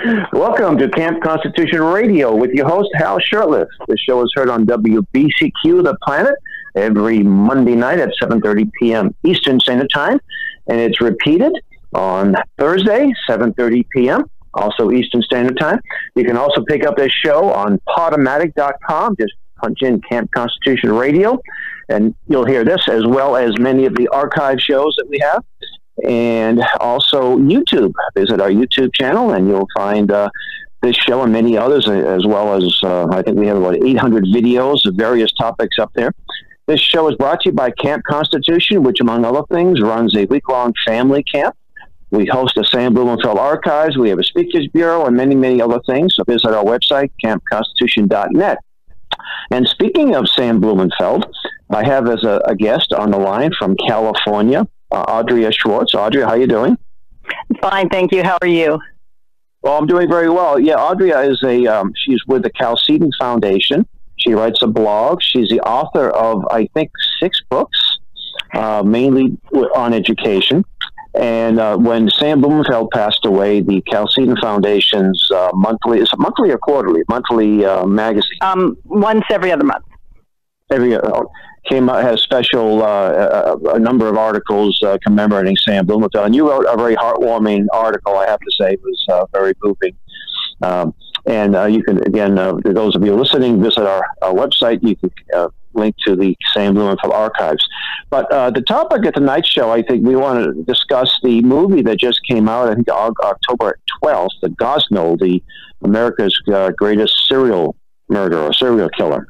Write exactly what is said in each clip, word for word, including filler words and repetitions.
Welcome to Camp Constitution Radio with your host, Hal Shurtleff. This show is heard on W B C Q, The Planet, every Monday night at seven thirty p.m. Eastern Standard Time, and it's repeated on Thursday, seven thirty p.m., also Eastern Standard Time. You can also pick up this show on Podomatic dot com. Just punch in Camp Constitution Radio, and you'll hear this as well as many of the archive shows that we have. And also YouTube. Visit our YouTube channel, and you'll find uh, this show and many others, as well as uh, I think we have about eight hundred videos of various topics up there. This show is brought to you by Camp Constitution, which, among other things, runs a week-long family camp. We host the Sam Blumenfeld Archives. We have a speakers bureau and many, many other things. So visit our website, camp constitution dot net. And speaking of Sam Blumenfeld, I have as a, a guest on the line from California, Uh, Audria Schwartz. Audria, how are you doing? Fine, thank you. How are you? Well, I'm doing very well. Yeah, Audria is a, um, she's with the Chalcedon Foundation. She writes a blog. She's the author of, I think, six books, uh, mainly on education. And uh, when Sam Blumenfeld passed away, the Chalcedon Foundation's uh, monthly, is it monthly or quarterly? Monthly uh, magazine. Um, once every other month. Every uh, came out, had a special, uh, a, a number of articles uh, commemorating Sam Blumenfeld. And you wrote a very heartwarming article, I have to say. It was uh, very moving. Um, and uh, you can, again, uh, for those of you listening, visit our, our website. You can uh, link to the Sam Blumenfeld archives. But uh, the topic of tonight's show, I think we want to discuss the movie that just came out, I think, October twelfth, the Gosnell, the America's uh, greatest serial murderer, serial killer.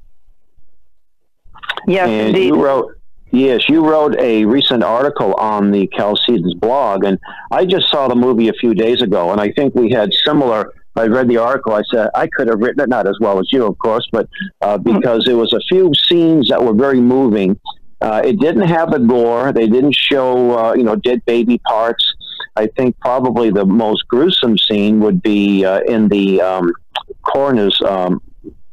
Yes, and indeed. You wrote, yes, you wrote a recent article on the Chalcedon's blog, and I just saw the movie a few days ago, and I think we had similar. I read the article. I said I could have written it, not as well as you, of course, but uh, because there was a few scenes that were very moving. Uh, it didn't have the gore. They didn't show, uh, you know, dead baby parts. I think probably the most gruesome scene would be uh, in the um, coroner's um,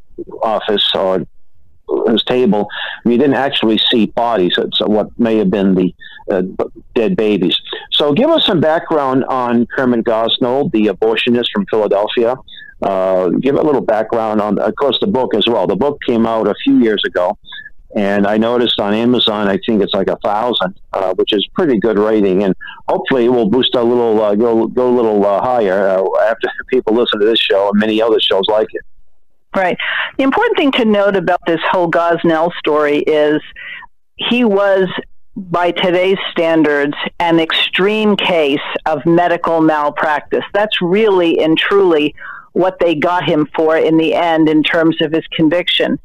office or his table. You didn't actually see bodies. It's what may have been the uh, dead babies. So give us some background on Kermit Gosnell, the abortionist from Philadelphia. Uh, give a little background on, of course, the book as well. The book came out a few years ago, and I noticed on Amazon, I think it's like a thousand, uh, which is pretty good rating. And hopefully it will boost a little, uh, go, go a little uh, higher uh, after people listen to this show and many other shows like it. Right. The important thing to note about this whole Gosnell story is he was, by today's standards, an extreme case of medical malpractice. That's really and truly what they got him for in the end in terms of his conviction.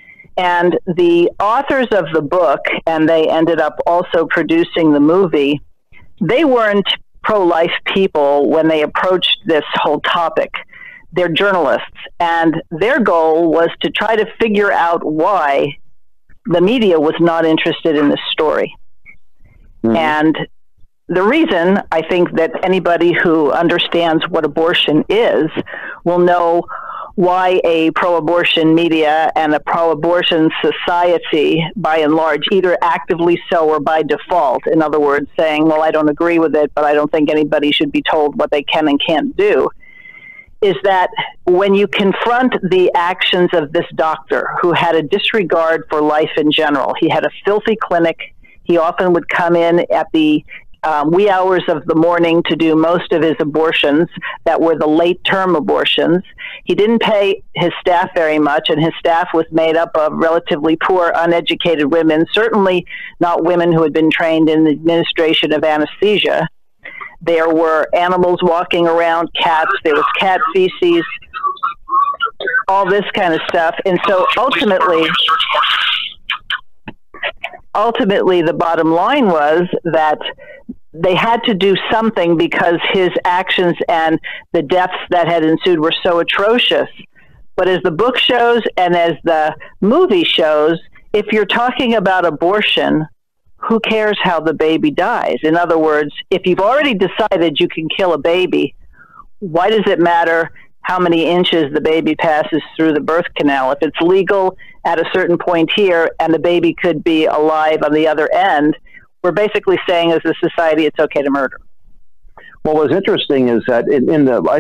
And the authors of the book, and they ended up also producing the movie, they weren't pro-life people when they approached this whole topic. They're journalists, and their goal was to try to figure out why the media was not interested in this story. Mm-hmm. And the reason, I think, that anybody who understands what abortion is will know why a pro-abortion media and a pro-abortion society, by and large, either actively so or by default, in other words, saying, well, I don't agree with it, but I don't think anybody should be told what they can and can't do, is that when you confront the actions of this doctor who had a disregard for life in general, he had a filthy clinic. He often would come in at the um, wee hours of the morning to do most of his abortions that were the late-term abortions. He didn't pay his staff very much, and his staff was made up of relatively poor, uneducated women, certainly not women who had been trained in the administration of anesthesia. There were animals walking around, cats, there was cat feces, all this kind of stuff. And so ultimately, ultimately the bottom line was that they had to do something because his actions and the deaths that had ensued were so atrocious. But as the book shows and as the movie shows, if you're talking about abortion, who cares how the baby dies? In other words, if you've already decided you can kill a baby, why does it matter how many inches the baby passes through the birth canal? If it's legal at a certain point here and the baby could be alive on the other end, we're basically saying as a society it's okay to murder. Well, what's interesting is that in, in the, I think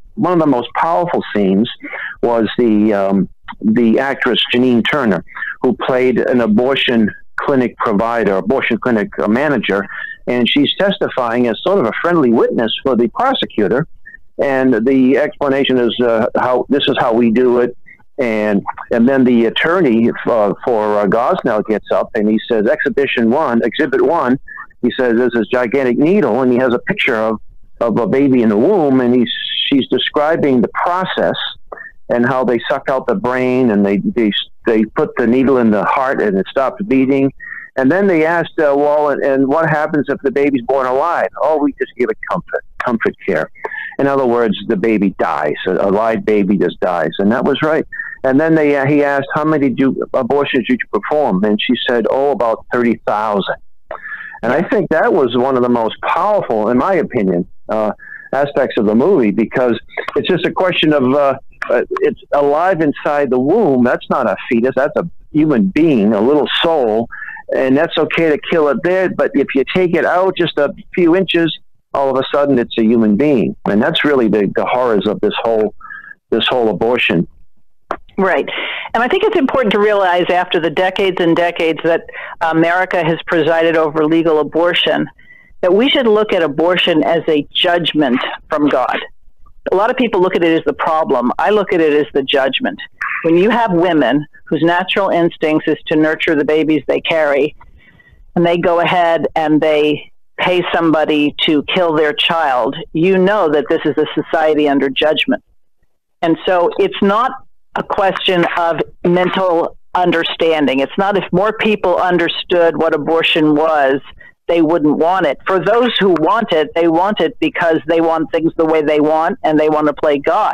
one of the most powerful scenes was the um, the actress Janine Turner, who played an abortion clinic provider, abortion clinic manager, and she's testifying as sort of a friendly witness for the prosecutor. And the explanation is uh, how this is how we do it. And and then the attorney uh, for uh, Gosnell gets up and he says, Exhibition one, Exhibit one, he says, there's this gigantic needle, and he has a picture of, of a baby in the womb, and he's she's describing the process and how they suck out the brain, and they they, they put the needle in the heart and it stops beating. And then they asked, uh, well, and, and what happens if the baby's born alive? Oh, we just give it comfort, comfort care. In other words, the baby dies. A, a live baby just dies. And that was right. And then they uh, he asked, how many did you, abortions did you perform? And she said, oh, about thirty thousand. And I think that was one of the most powerful, in my opinion, uh, aspects of the movie, because it's just a question of, uh, uh, it's alive inside the womb. That's not a fetus. That's a human being, a little soul. And that's okay to kill it there. But if you take it out just a few inches, all of a sudden it's a human being. And that's really the, the horrors of this whole, this whole abortion. Right. And I think it's important to realize after the decades and decades that America has presided over legal abortion, that we should look at abortion as a judgment from God. A lot of people look at it as the problem. I look at it as the judgment. When you have women whose natural instincts is to nurture the babies they carry, and they go ahead and they pay somebody to kill their child, you know that this is a society under judgment. And so it's not a question of mental understanding. It's not if more people understood what abortion was, they wouldn't want it. For those who want it, they want it because they want things the way they want and they want to play God.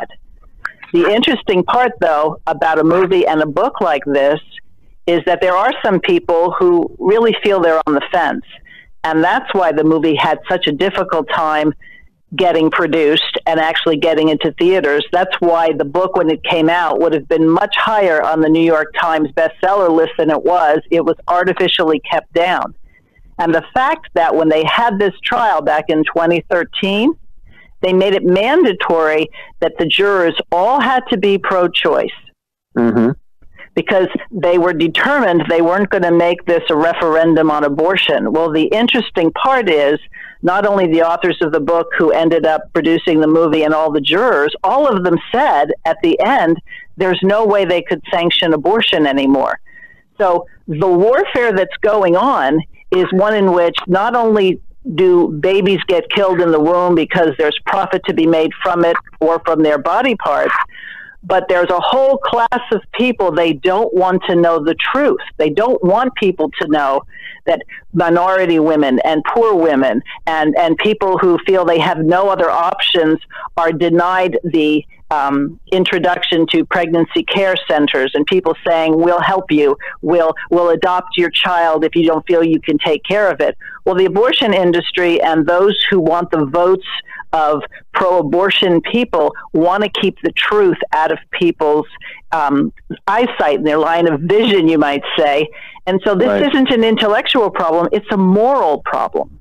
The interesting part, though, about a movie and a book like this is that there are some people who really feel they're on the fence. And that's why the movie had such a difficult time getting produced and actually getting into theaters. That's why the book, when it came out, would have been much higher on the New York Times bestseller list than it was. It was artificially kept down. And the fact that when they had this trial back in twenty thirteen, they made it mandatory that the jurors all had to be pro-choice. Mm-hmm. Because they were determined they weren't going to make this a referendum on abortion. Well, the interesting part is not only the authors of the book who ended up producing the movie and all the jurors, all of them said at the end, there's no way they could sanction abortion anymore. So the warfare that's going on is one in which not only do babies get killed in the womb because there's profit to be made from it or from their body parts, but there's a whole class of people, they don't want to know the truth. They don't want people to know that minority women and poor women and, and people who feel they have no other options are denied the um, introduction to pregnancy care centers, and people saying, we'll help you, we'll, we'll adopt your child if you don't feel you can take care of it. Well, the abortion industry and those who want the votes of pro-abortion people want to keep the truth out of people's um, eyesight and their line of vision, you might say. And so this right. isn't an intellectual problem, it's a moral problem.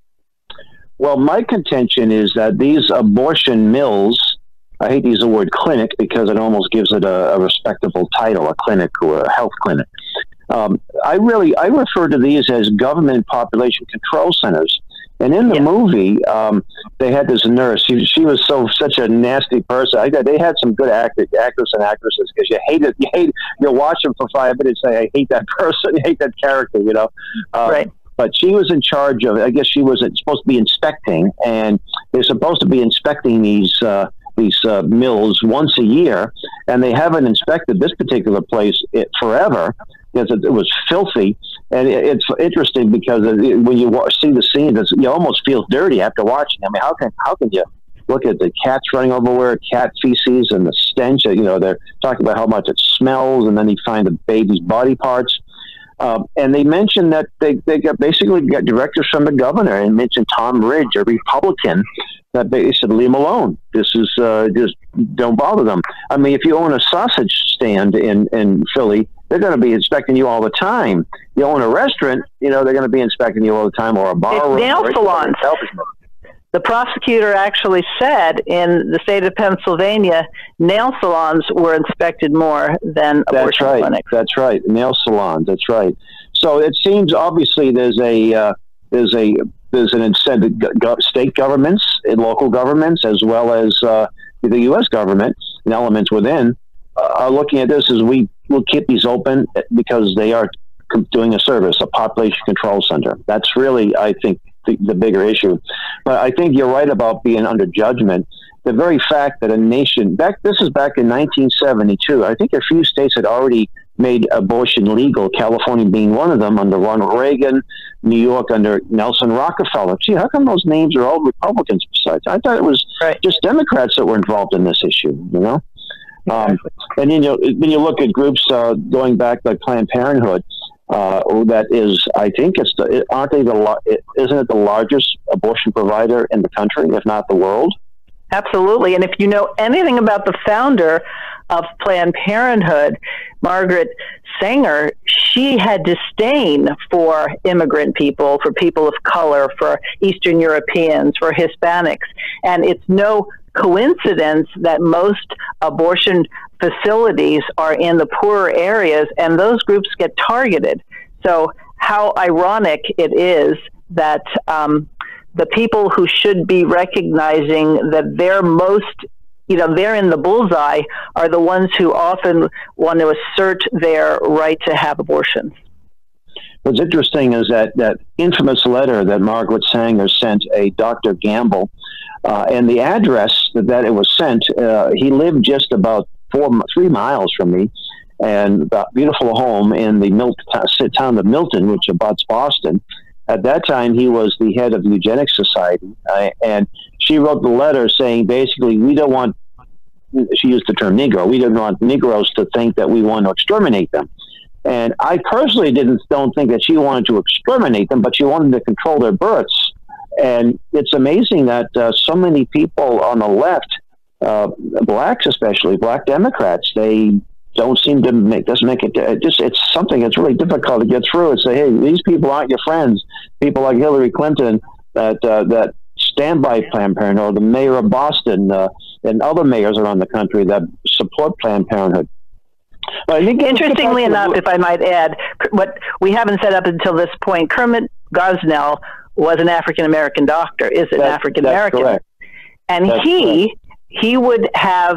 Well, my contention is that these abortion mills, I hate to use the word clinic because it almost gives it a, a respectable title, a clinic or a health clinic. Um, I really, I refer to these as government population control centers. And in the yeah. movie, um, they had this nurse. She, she was so such a nasty person. I, they had some good act, actors and actresses because you hate it. You hate. You'll watch them for five minutes and say, "I hate that person. I hate that character." You know, uh, right? But she was in charge of. I guess she was supposed to be inspecting, and they're supposed to be inspecting these uh, these uh, mills once a year, and they haven't inspected this particular place it, forever. Because it, it was filthy, and it, it's interesting because it, when you wa see the scenes, it's, you almost feel dirty after watching. I mean, how can how can you look at the cats running everywhere, cat feces, and the stench? You know, they're talking about how much it smells, and then you find the baby's body parts. Um, and they mentioned that they they got basically got directives from the governor, and mentioned Tom Ridge, a Republican, that they said leave them alone. This is uh, just don't bother them. I mean, if you own a sausage stand in in Philly, they're going to be inspecting you all the time. You own a restaurant, you know, they're going to be inspecting you all the time, or a bar. It's nail salons. the prosecutor actually said in the state of Pennsylvania, nail salons were inspected more than abortion that's right. clinics. That's right. Nail salons. That's right. So it seems obviously there's a uh, there's a there's an incentive. State governments and local governments, as well as uh, the U S government and elements within, uh, are looking at this as we will keep these open because they are doing a service, a population control center. That's really, I think, the, the bigger issue. But I think you're right about being under judgment. The very fact that a nation, back this is back in nineteen seventy-two, I think a few states had already made abortion legal, California being one of them under Ronald Reagan, New York under Nelson Rockefeller. Gee, how come those names are all Republicans besides? I thought it was right. just Democrats that were involved in this issue, you know? Um, and then you, when you look at groups uh, going back like Planned Parenthood, uh, that is, I think it's the, aren't they the isn't it the largest abortion provider in the country, if not the world? Absolutely. And if you know anything about the founder of Planned Parenthood, Margaret Sanger, she had disdain for immigrant people, for people of color, for Eastern Europeans, for Hispanics. And it's no coincidence that most abortion facilities are in the poorer areas, and those groups get targeted. So how ironic it is that um, the people who should be recognizing that they're most, you know, they're in the bullseye are the ones who often want to assert their right to have abortions. What's interesting is that that infamous letter that Margaret Sanger sent a Doctor Gamble, uh, and the address that, that it was sent, uh, he lived just about four, three miles from me, and a beautiful home in the Mil town of Milton, which abuts Boston. At that time, he was the head of the Eugenics Society, uh, and she wrote the letter saying, basically, we don't want, she used the term Negro, we don't want Negroes to think that we want to exterminate them. And I personally didn't don't think that she wanted to exterminate them, but she wanted to control their births. And it's amazing that uh, so many people on the left, uh, blacks especially, black Democrats, they don't seem to make, doesn't make it, it just, it's something that's really difficult to get through and say, hey, these people aren't your friends. People like Hillary Clinton that, uh, that stand by Planned Parenthood, the mayor of Boston, uh, and other mayors around the country that support Planned Parenthood. But I think interestingly enough, if I might add, what we haven't set up until this point, Kermit Gosnell was an African-American doctor, is an African-American. And that's he, correct. he would have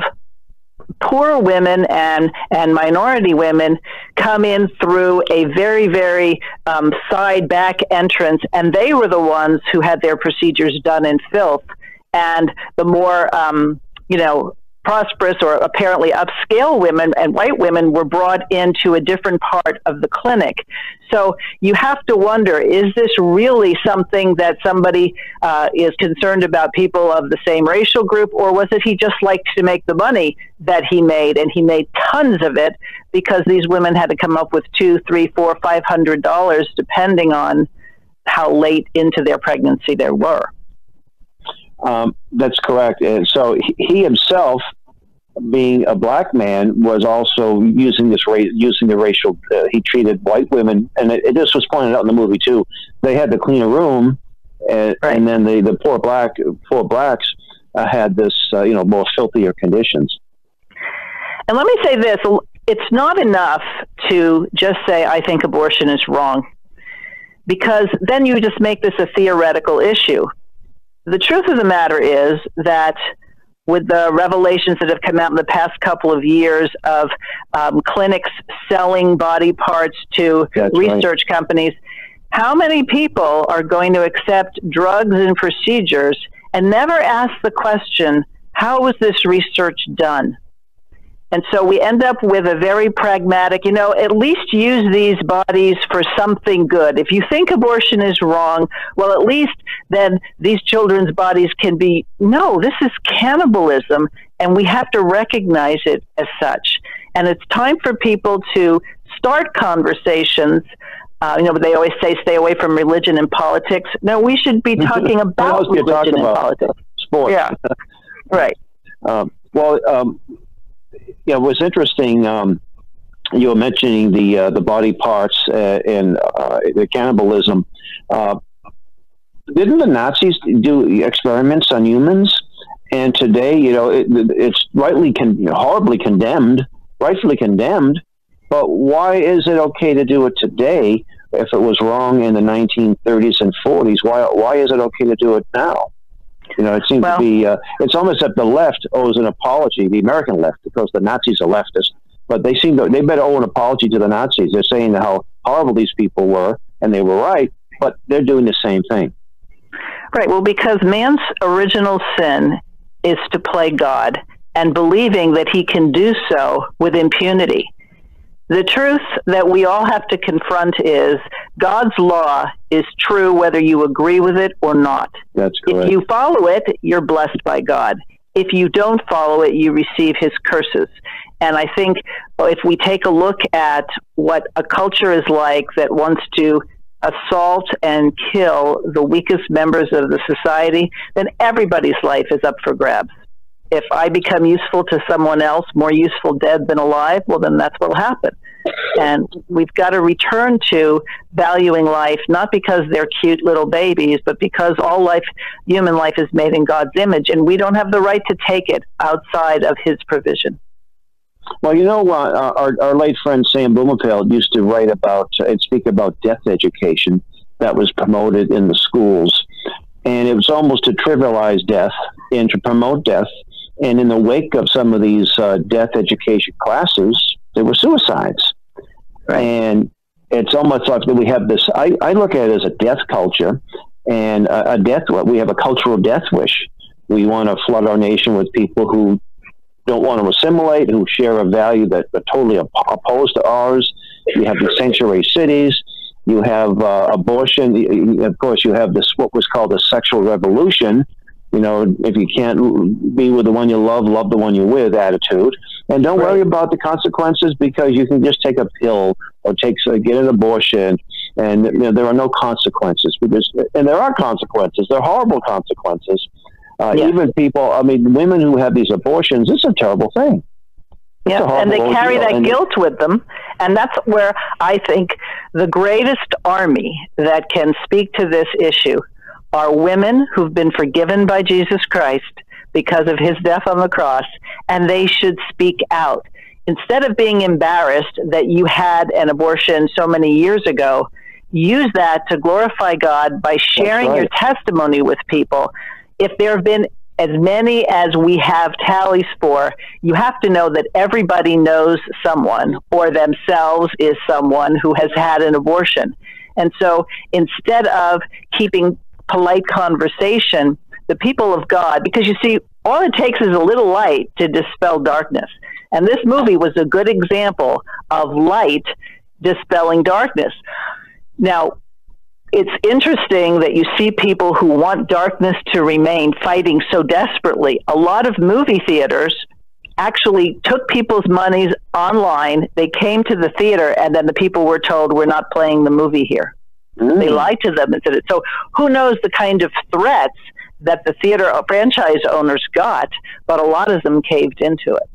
poor women and, and minority women come in through a very, very um, side back entrance, and they were the ones who had their procedures done in filth. And the more, um, you know, prosperous or apparently upscale women and white women were brought into a different part of the clinic. So you have to wonder, is this really something that somebody uh, is concerned about people of the same racial group, or was it he just liked to make the money that he made, and he made tons of it because these women had to come up with two, three, four, five hundred dollars depending on how late into their pregnancy they were. Um, that's correct. And so he himself, being a black man, was also using this ra using the racial. Uh, he treated white women, and it, it, this was pointed out in the movie too. They had to clean a room, and, right. and then the the poor black poor blacks uh, had this uh, you know more filthier conditions. And let me say this: it's not enough to just say I think abortion is wrong, because then you just make this a theoretical issue. The truth of the matter is that with the revelations that have come out in the past couple of years of um, clinics selling body parts to That's research right. companies, how many people are going to accept drugs and procedures and never ask the question, how was this research done? And so we end up with a very pragmatic, you know, at least use these bodies for something good. If you think abortion is wrong, well, at least then these children's bodies can be, no, this is cannibalism, and we have to recognize it as such. And it's time for people to start conversations. Uh, you know, they always say stay away from religion and politics. No, we should be talking about religion and politics. Sports. Yeah, right. Um, well, um, yeah, it was interesting. Um, you were mentioning the uh, the body parts uh, and uh, the cannibalism. Uh, didn't the Nazis do experiments on humans? And today, you know, it, it's rightly, con- horribly condemned, rightfully condemned. But why is it okay to do it today if it was wrong in the nineteen thirties and forties? Why why is it okay to do it now? You know, it seems well, to be, uh, it's almost that the left owes an apology, the American left, because the Nazis are leftists. But they seem to, they better owe an apology to the Nazis. They're saying how horrible these people were, and they were right, but they're doing the same thing. Right. Well, because man's original sin is to play God and believing that he can do so with impunity. The truth that we all have to confront is God's law is true whether you agree with it or not. That's correct. If you follow it, you're blessed by God. If you don't follow it, you receive his curses. And I think if we take a look at what a culture is like that wants to assault and kill the weakest members of the society, then everybody's life is up for grabs. If I become useful to someone else, more useful dead than alive, well, then that's what will happen. And we've got to return to valuing life, not because they're cute little babies, but because all life, human life, is made in God's image, and we don't have the right to take it outside of his provision. Well, you know, uh, our, our late friend Sam Blumenfeld used to write about uh, and speak about death education that was promoted in the schools. And it was almost to trivialize death and to promote death. And in the wake of some of these uh, death education classes, there were suicides. Right. And it's almost like that we have this, I, I look at it as a death culture and a, a death, we have a cultural death wish. We want to flood our nation with people who don't want to assimilate, who share a value that are totally op- opposed to ours. You have the sanctuary cities. You have uh, abortion. Of course, you have this, what was called the sexual revolution. You know, if you can't be with the one you love, love the one you're with attitude. And don't right. worry about the consequences, because you can just take a pill or take uh, get an abortion, and you know, there are no consequences. Because, and there are consequences. They're horrible consequences. Uh, yeah. Even people, I mean, women who have these abortions, it's a terrible thing. It's yeah, and they carry that and guilt with them. And that's where I think the greatest army that can speak to this issue are women who've been forgiven by Jesus Christ because of his death on the cross, and they should speak out. Instead of being embarrassed that you had an abortion so many years ago, use that to glorify God by sharing right. your testimony with people. If there have been as many as we have tallies for, you have to know that everybody knows someone or themselves is someone who has had an abortion. And so instead of keeping polite conversation, the people of God, because you see, all it takes is a little light to dispel darkness. And this movie was a good example of light dispelling darkness. Now, it's interesting that you see people who want darkness to remain fighting so desperately. A lot of movie theaters actually took people's monies online. They came to the theater, and then the people were told, we're not playing the movie here. Mm. They lied to them and said it. So who knows the kind of threats that the theater franchise owners got, but a lot of them caved into it.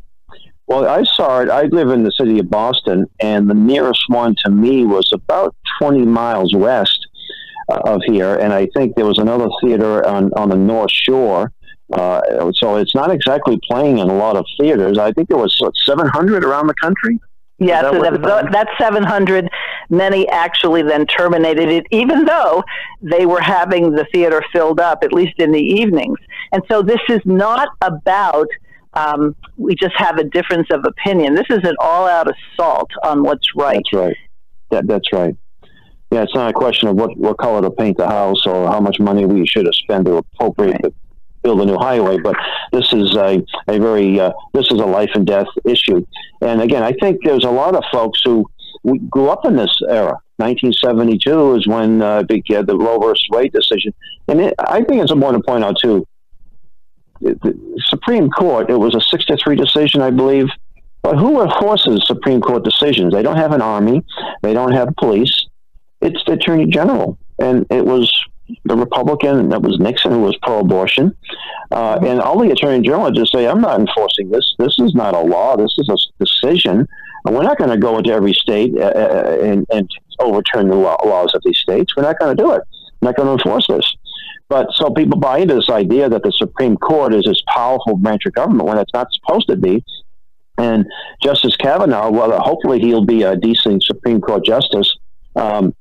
Well, I saw it. I live in the city of Boston, and the nearest one to me was about twenty miles west uh, of here. And I think there was another theater on, on the North Shore. Uh, so it's not exactly playing in a lot of theaters. I think there was what, seven hundred around the country. Yeah, that so that, that seven hundred, many actually then terminated it, even though they were having the theater filled up, at least in the evenings. And so this is not about, um, we just have a difference of opinion. This is an all-out assault on what's right. That's right. That, that's right. Yeah, it's not a question of what, what color to paint the house or how much money we should have spent to appropriate right. the build a new highway, but this is a, a very, uh, this is a life and death issue. And again, I think there's a lot of folks who we grew up in this era. nineteen seventy-two is when uh, the, uh, the Roe versus Wade decision. And it, I think it's important to point out too, the, the Supreme Court, it was a six to three decision, I believe. But who enforces Supreme Court decisions? They don't have an army. They don't have police. It's the Attorney General. And it was the Republican, that was Nixon, who was pro-abortion. Uh, and all the Attorney General just say, I'm not enforcing this. This is not a law. This is a decision. And we're not going to go into every state uh, and, and overturn the law, laws of these states. We're not going to do it. not going to enforce this. But so people buy into this idea that the Supreme Court is this powerful branch of government when it's not supposed to be. And Justice Kavanaugh, well, hopefully he'll be a decent Supreme Court justice. Um,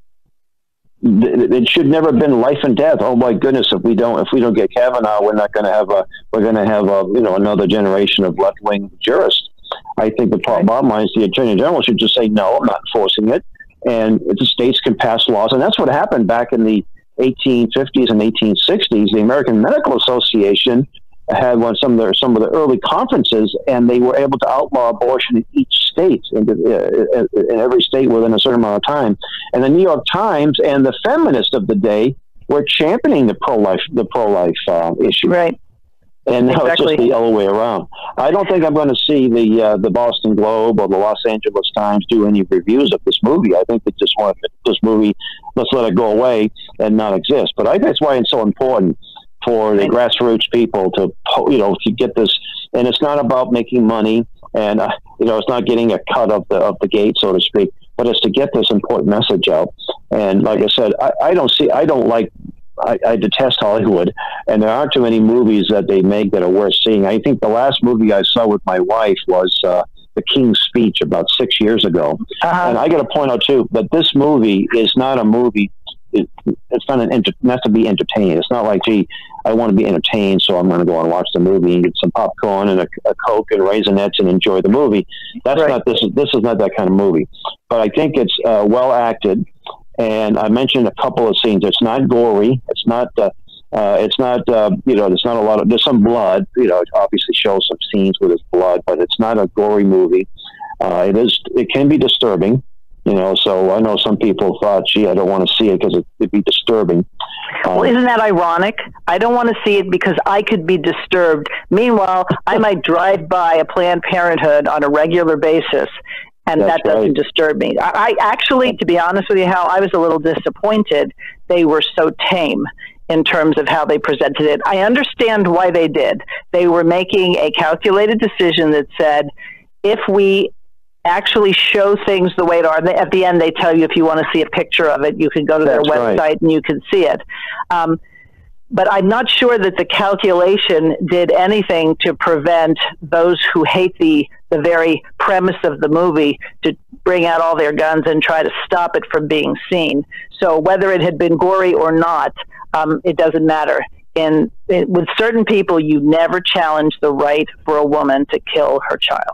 it should never have been life and death. Oh my goodness! If we don't, if we don't get Kavanaugh, we're not going to have a, we're going to have a, you know, another generation of left wing jurists. I think the bottom line is the Attorney General should just say no, I'm not enforcing it, and the states can pass laws, and that's what happened back in the eighteen fifties and eighteen sixties. The American Medical Association had one some of their some of the early conferences, and they were able to outlaw abortion in each state, in, uh, in every state within a certain amount of time. And the New York Times and the feminists of the day were championing the pro-life the pro-life uh, issue. Right. And now exactly. It's just the other way around. I don't think I'm going to see the uh, the Boston Globe or the Los Angeles Times do any reviews of this movie. I think they just want this movie, let's let it go away and not exist. But I think that's why it's so important for the grassroots people to, you know, to get this. And it's not about making money, and uh, you know, it's not getting a cut of the of the gate, so to speak. But it's to get this important message out. And like I said, I, I don't see, I don't like. I, I detest Hollywood, and there aren't too many movies that they make that are worth seeing. I think the last movie I saw with my wife was uh, The King's Speech about six years ago. Uh-huh. And I got to point out too that this movie is not a movie. It, it's not an enter, not to be entertained. It's not like, gee, I want to be entertained, so I'm going to go and watch the movie and get some popcorn and a, a Coke and Raisinets and enjoy the movie. That's right. not this is this is not that kind of movie. But I think it's uh, well acted. And I mentioned a couple of scenes. It's not gory. It's not. Uh, uh, it's not. Uh, you know. There's not a lot of. There's some blood. You know. It obviously shows some scenes with his blood, but it's not a gory movie. Uh, it is. It can be disturbing. You know. So I know some people thought, "Gee, I don't want to see it because it, it'd be disturbing." Um, well, isn't that ironic? I don't want to see it because I could be disturbed. Meanwhile, I might drive by a Planned Parenthood on a regular basis. And That's that doesn't right. disturb me. I, I actually, to be honest with you, Hal, I was a little disappointed they were so tame in terms of how they presented it. I understand why they did. They were making a calculated decision that said, if we actually show things the way it are, at the end they tell you if you want to see a picture of it, you can go to That's their website right. and you can see it. Um, But I'm not sure that the calculation did anything to prevent those who hate the, the very premise of the movie to bring out all their guns and try to stop it from being seen. So whether it had been gory or not, um, it doesn't matter. In, in, with certain people, you never challenge the right for a woman to kill her child.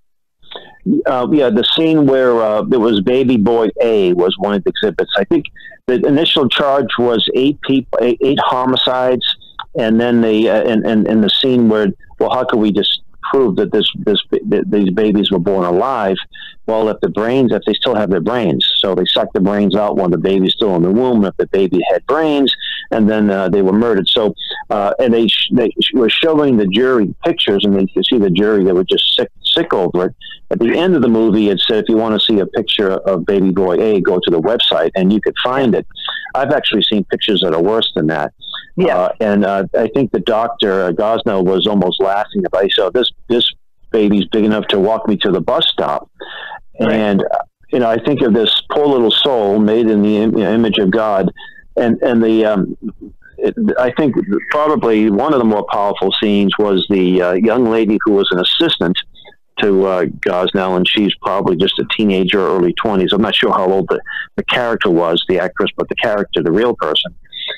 Uh, yeah, the scene where uh, there was baby boy A was one of the exhibits. I think the initial charge was eight people, eight, eight homicides, and then the uh, and, and and the scene where, well, how could we just prove that this this that these babies were born alive? Well, if the brains, if they still have their brains, so they sucked the brains out when the baby's still in the womb. If the baby had brains, and then uh, they were murdered. So, uh, and they sh they were showing the jury pictures, and they could see the jury that were just sick sick over it. At the end of the movie, it said, if you want to see a picture of baby boy A, go to the website, and you could find it. I've actually seen pictures that are worse than that. Yeah, uh, and uh, I think the doctor uh, Gosnell was almost laughing about. He said, "This this baby's big enough to walk me to the bus stop." Right. And uh, you know, I think of this poor little soul made in the you know, image of God, and and the. Um, It, I think probably one of the more powerful scenes was the uh, young lady who was an assistant to uh, Gosnell, and she's probably just a teenager, early twenties. I'm not sure how old the, the character was, the actress, but the character, the real person.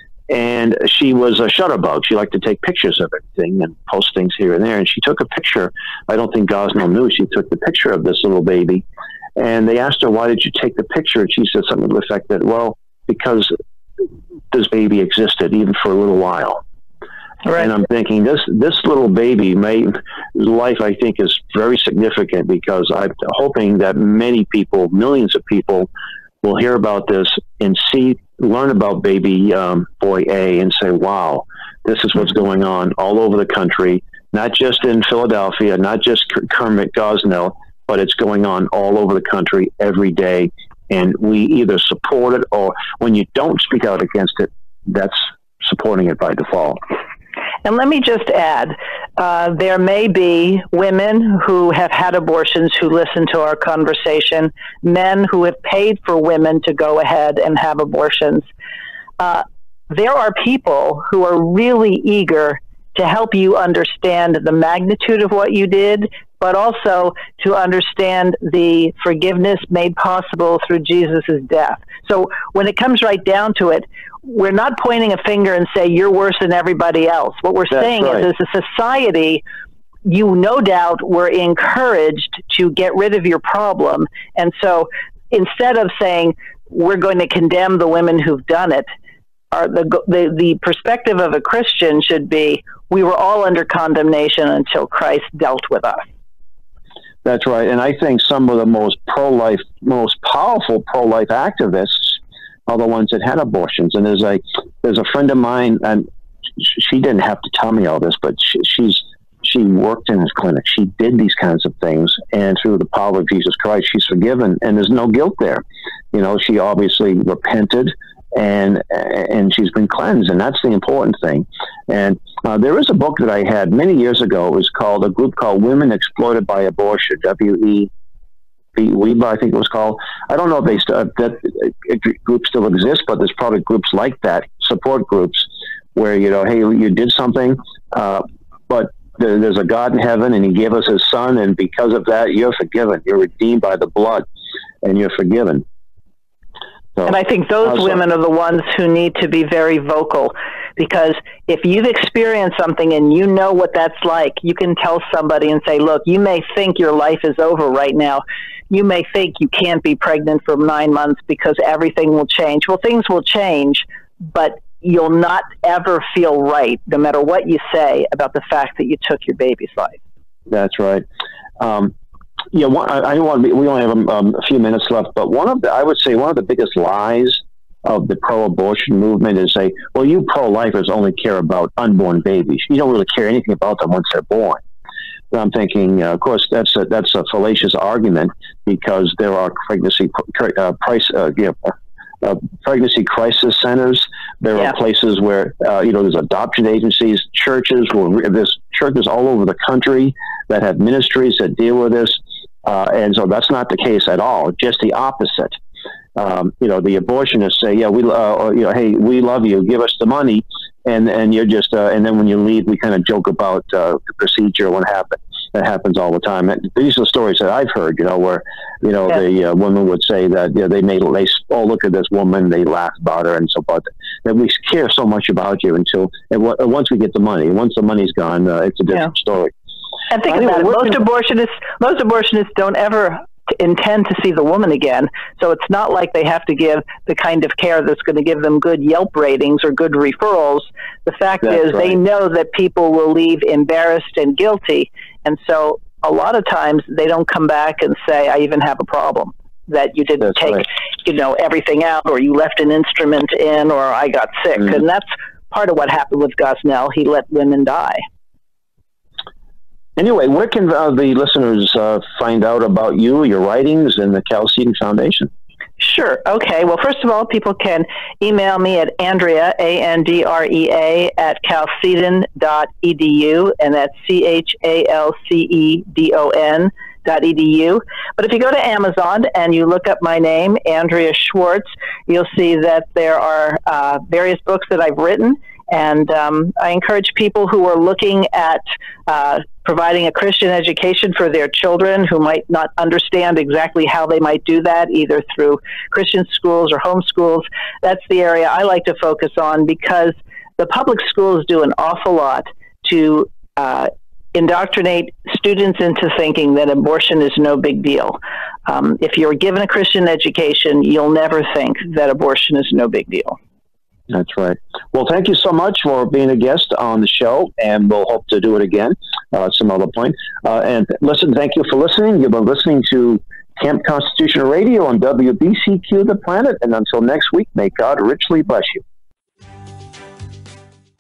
And she was a shutterbug. She liked to take pictures of everything and post things here and there. And she took a picture. I don't think Gosnell knew. She took the picture of this little baby. And they asked her, why did you take the picture? And she said something to the effect that, well, because this baby existed even for a little while. Right. And I'm thinking this this little baby may life I think is very significant, because I'm hoping that many people, millions of people, will hear about this and see learn about baby um, boy A and say, wow, this is what's going on all over the country, not just in Philadelphia, not just Kermit Gosnell, but it's going on all over the country every day. And we either support it, or when you don't speak out against it, that's supporting it by default. And let me just add, uh, there may be women who have had abortions who listen to our conversation, men who have paid for women to go ahead and have abortions. uh, there are people who are really eager to help you understand the magnitude of what you did, but also to understand the forgiveness made possible through Jesus' death. So when it comes right down to it, we're not pointing a finger and say you're worse than everybody else. What we're That's saying right. is, as a society, you no doubt were encouraged to get rid of your problem. And so instead of saying we're going to condemn the women who've done it, our, the, the, the perspective of a Christian should be, we were all under condemnation until Christ dealt with us. That's right. And I think some of the most pro-life, most powerful pro-life activists are the ones that had abortions. And there's a, there's a friend of mine, and she didn't have to tell me all this, but she, she's, she worked in this clinic. She did these kinds of things, and through the power of Jesus Christ, she's forgiven, and there's no guilt there. You know, she obviously repented, and and she's been cleansed, and that's the important thing. And uh, there is a book that I had many years ago. It was called, a group called Women Exploited by Abortion, W E B, WEBA, I think it was called. I don't know if they st- that uh, group still exists, but there's probably groups like that, support groups, where, you know, hey, you did something, uh, but there's a God in heaven, and he gave us his son, and because of that, you're forgiven. You're redeemed by the blood, and you're forgiven. So, and I think those uh, women are the ones who need to be very vocal, because if you've experienced something and you know what that's like, you can tell somebody and say, look, you may think your life is over right now. You may think you can't be pregnant for nine months because everything will change. Well, things will change, but you'll not ever feel right, no matter what you say, about the fact that you took your baby's life. That's right. Um, yeah, one, I, I don't want to be, we only have um, a few minutes left, but one of the, I would say one of the biggest lies of the pro-abortion movement is say, well, you pro-lifers only care about unborn babies. You don't really care anything about them once they're born. And I'm thinking, uh, of course, that's a, that's a fallacious argument, because there are pregnancy uh, price, uh, you know, Uh, pregnancy crisis centers. There yeah. are places where, uh, you know, there's adoption agencies, churches, where there's churches all over the country that have ministries that deal with this. Uh, and so that's not the case at all, just the opposite. Um, you know, the abortionists say, yeah, we, uh, you know, hey, we love you, give us the money. And, and you're just, uh, and then when you leave, we kind of joke about uh, the procedure, what happened. That happens all the time. And these are stories that I've heard, you know, where, you know, yeah. the uh, women would say that, you know, they made, they, oh, look at this woman, they laugh about her and so forth. That we care so much about you until, and w- once we get the money, once the money's gone, uh, it's a different yeah. story. And think anyway, about it, most abortionists, most abortionists don't ever intend to see the woman again. So it's not like they have to give the kind of care that's going to give them good Yelp ratings or good referrals. The fact that's is right. they know that people will leave embarrassed and guilty. And so a lot of times they don't come back and say, I even have a problem, that you didn't that's take, right. you know, everything out, or you left an instrument in, or I got sick. Mm-hmm. And that's part of what happened with Gosnell. He let women die. Anyway, where can uh, the listeners uh, find out about you, your writings, and the Chalcedon Foundation? Sure. Okay. Well, first of all, people can email me at Andrea, A N D R E A, at chalcedon dot E D U, and that's C H A L C E D O N dot E D U. But if you go to Amazon and you look up my name, Andrea Schwartz, you'll see that there are uh, various books that I've written. And um, I encourage people who are looking at uh, providing a Christian education for their children, who might not understand exactly how they might do that, either through Christian schools or homeschools. That's the area I like to focus on, because the public schools do an awful lot to uh, indoctrinate students into thinking that abortion is no big deal. Um, if you're given a Christian education, you'll never think that abortion is no big deal. That's right. Well, thank you so much for being a guest on the show, and we'll hope to do it again uh, at some other point. Uh, and listen, thank you for listening. You've been listening to Camp Constitution Radio on W B C Q The Planet. And until next week, may God richly bless you.